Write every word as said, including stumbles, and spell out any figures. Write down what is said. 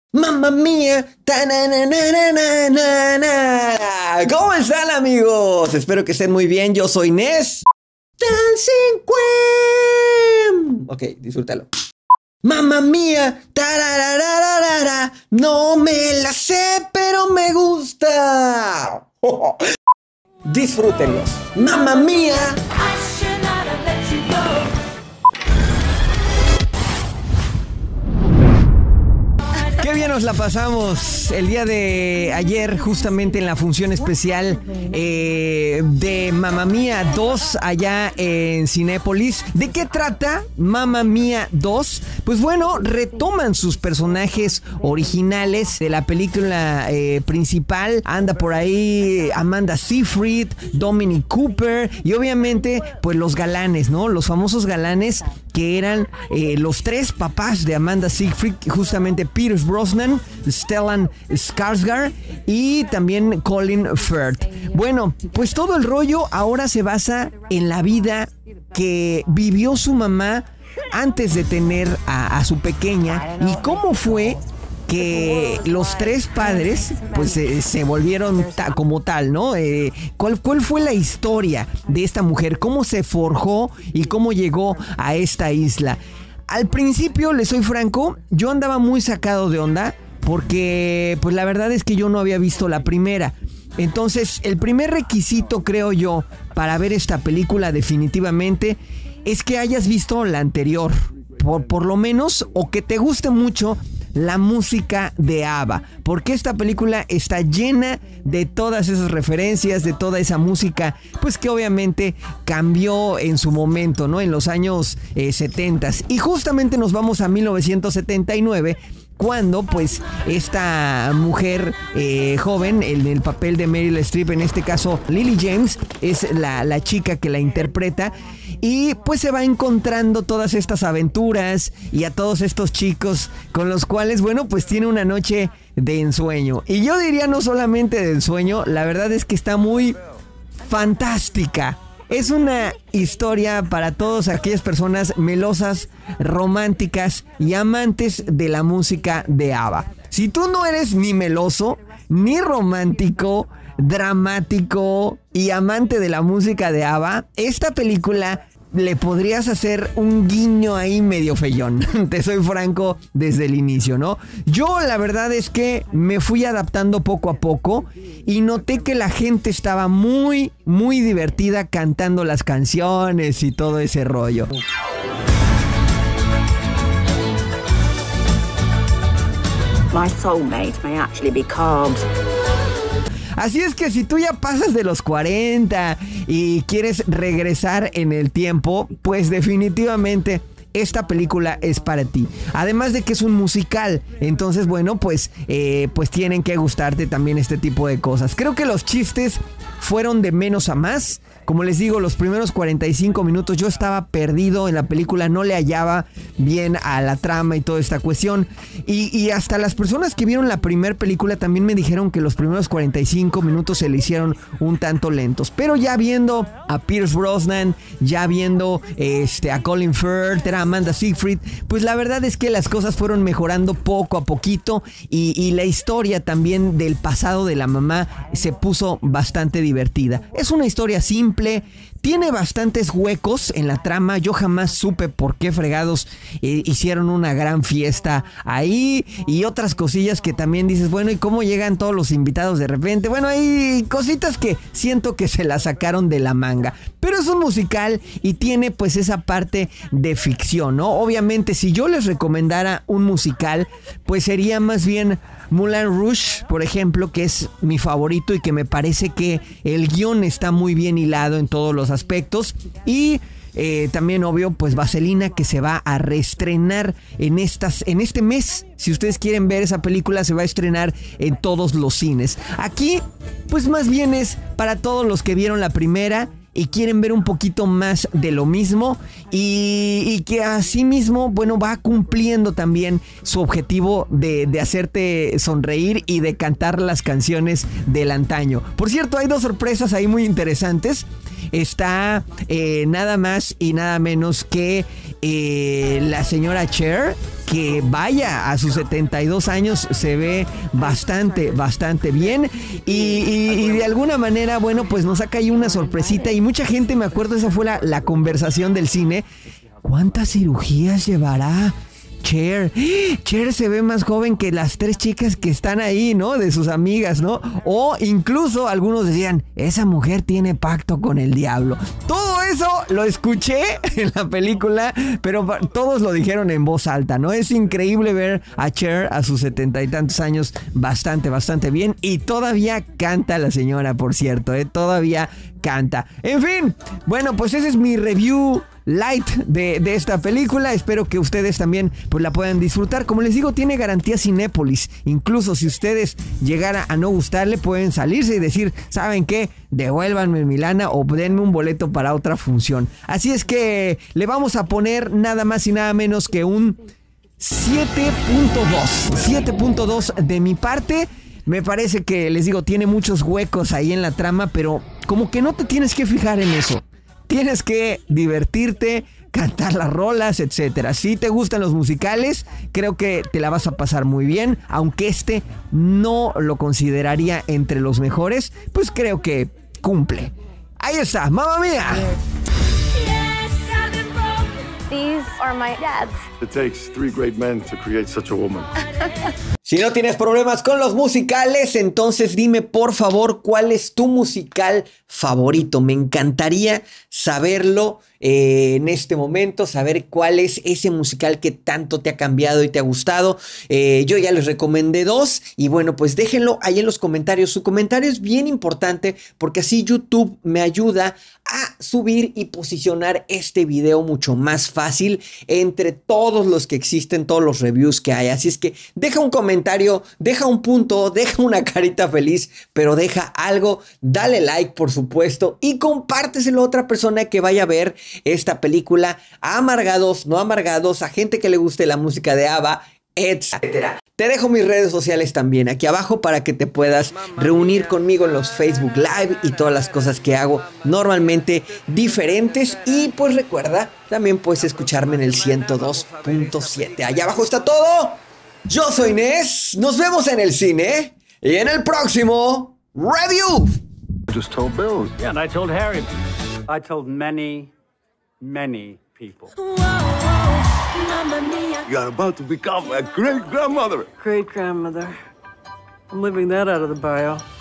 Mamma mía, ta-na-na-na-na-na-na. ¿Cómo están, amigos? Espero que estén muy bien. Yo soy Nes Dancing Queen. Ok, disfrútalo. Mamma mía, tararararara. No me la sé, pero me gusta. Disfrútenlos. Mamma mía. Qué bien nos la pasamos el día de ayer, justamente en la función especial eh, de Mamma Mía dos allá en Cinépolis. ¿De qué trata Mamma Mía dos? Pues bueno, retoman sus personajes originales de la película eh, principal. Anda por ahí Amanda Seyfried, Dominic Cooper y obviamente pues los galanes, ¿no? Los famosos galanes que eran eh, los tres papás de Amanda Seyfried, justamente Pierce Brosnan, Stellan Skarsgård y también Colin Firth. Bueno, pues todo el rollo ahora se basa en la vida que vivió su mamá antes de tener a, a su pequeña y cómo fue que los tres padres pues eh, se volvieron ta- como tal, ¿no? Eh, ¿cuál, ¿Cuál fue la historia de esta mujer? ¿Cómo se forjó y cómo llegó a esta isla? Al principio, les soy franco, yo andaba muy sacado de onda porque pues la verdad es que yo no había visto la primera. Entonces, el primer requisito, creo yo, para ver esta película definitivamente es que hayas visto la anterior, por, por lo menos, o que te guste mucho la música de ABBA, porque esta película está llena de todas esas referencias, de toda esa música, pues que obviamente cambió en su momento, ¿no? En los años eh, setenta. Y justamente nos vamos a mil novecientos setenta y nueve, cuando pues esta mujer eh, joven, en el papel de Meryl Streep, en este caso Lily James, es la, la chica que la interpreta. Y pues se va encontrando todas estas aventuras y a todos estos chicos con los cuales, bueno, pues tiene una noche de ensueño. Y yo diría no solamente de ensueño, la verdad es que está muy fantástica. Es una historia para todas aquellas personas melosas, románticas y amantes de la música de ABBA. Si tú no eres ni meloso, ni romántico, dramático y amante de la música de ABBA, esta película le podrías hacer un guiño ahí medio feyón. Te soy franco desde el inicio, ¿no? Yo la verdad es que me fui adaptando poco a poco y noté que la gente estaba muy, muy divertida cantando las canciones y todo ese rollo. My soulmate may actually be carbs. Así es que si tú ya pasas de los cuarenta y quieres regresar en el tiempo, pues definitivamente esta película es para ti. Además de que es un musical, entonces bueno, pues, eh, pues tienen que gustarte también este tipo de cosas. Creo que los chistes fueron de menos a más. Como les digo, los primeros cuarenta y cinco minutos yo estaba perdido en la película, no le hallaba bien a la trama y toda esta cuestión. Y, y hasta las personas que vieron la primera película también me dijeron que los primeros cuarenta y cinco minutos se le hicieron un tanto lentos. Pero ya viendo a Pierce Brosnan, ya viendo este, a Colin Firth, a Amanda Seyfried, pues la verdad es que las cosas fueron mejorando poco a poquito y, y la historia también del pasado de la mamá se puso bastante divertida. Es una historia simple. Tiene bastantes huecos en la trama. Yo jamás supe por qué fregados eh, hicieron una gran fiesta ahí y otras cosillas que también dices, bueno, ¿y cómo llegan todos los invitados de repente? Bueno, hay cositas que siento que se las sacaron de la manga. Pero es un musical y tiene pues esa parte de ficción, ¿no? Obviamente, si yo les recomendara un musical, pues sería más bien Moulin Rouge, por ejemplo, que es mi favorito y que me parece que el guión está muy bien hilado en todos los aspectos. Y eh, también, obvio, pues Vaselina, que se va a reestrenar en, estas, en este mes. Si ustedes quieren ver esa película, se va a estrenar en todos los cines. Aquí, pues más bien es para todos los que vieron la primera y quieren ver un poquito más de lo mismo y, y que así mismo, bueno, va cumpliendo también su objetivo de, de hacerte sonreír y de cantar las canciones del antaño. Por cierto, hay dos sorpresas ahí muy interesantes. Está eh, nada más y nada menos que eh, la señora Cher que vaya, a sus setenta y dos años se ve bastante, bastante bien. Y, y, y de alguna manera, bueno, pues nos saca ahí una sorpresita. Y mucha gente, me acuerdo, esa fue la, la conversación del cine. ¿Cuántas cirugías llevará Cher? Cher se ve más joven que las tres chicas que están ahí, ¿no? De sus amigas, ¿no? O incluso algunos decían, esa mujer tiene pacto con el diablo. Todo eso lo escuché en la película, pero todos lo dijeron en voz alta, ¿no? Es increíble ver a Cher a sus setenta y tantos años bastante, bastante bien. Y todavía canta la señora, por cierto, ¿eh? Todavía canta. En fin, bueno, pues ese es mi review light de, de esta película. Espero que ustedes también pues la puedan disfrutar. Como les digo, tiene garantía Cinépolis. Incluso si ustedes llegara a no gustarle, pueden salirse y decir, ¿saben qué? Devuélvanme mi lana o denme un boleto para otra función. Así es que le vamos a poner nada más y nada menos que un siete punto dos. siete punto dos de mi parte. Me parece que, les digo, tiene muchos huecos ahí en la trama, pero como que no te tienes que fijar en eso. Tienes que divertirte, cantar las rolas, etcétera. Si te gustan los musicales, creo que te la vas a pasar muy bien. Aunque este no lo consideraría entre los mejores, pues creo que cumple. Ahí está, Mamma Mía. These are my dads. It takes three great men to create such a woman. Si no tienes problemas con los musicales, entonces dime por favor cuál es tu musical favorito. Me encantaría saberlo eh, en este momento, saber cuál es ese musical que tanto te ha cambiado y te ha gustado. Eh, yo ya les recomendé dos y bueno, pues déjenlo ahí en los comentarios. Su comentario es bien importante porque así YouTube me ayuda a subir y posicionar este video mucho más fácil entre todos los que existen, todos los reviews que hay. Así es que deja un comentario, deja un punto, deja una carita feliz, pero deja algo, dale like por supuesto y compárteselo a otra persona que vaya a ver esta película, a amargados, no amargados, a gente que le guste la música de ABBA, etcétera. Te dejo mis redes sociales también aquí abajo para que te puedas reunir conmigo en los Facebook Live y todas las cosas que hago normalmente diferentes. Y pues recuerda, también puedes escucharme en el ciento dos punto siete. Allá abajo está todo. Yo soy Nes. Nos vemos en el cine y en el próximo review. I just told Bill. Yeah, and I told Harry. I told many, many people. You're about to become a great grandmother. Great grandmother. I'm leaving that out of the bio.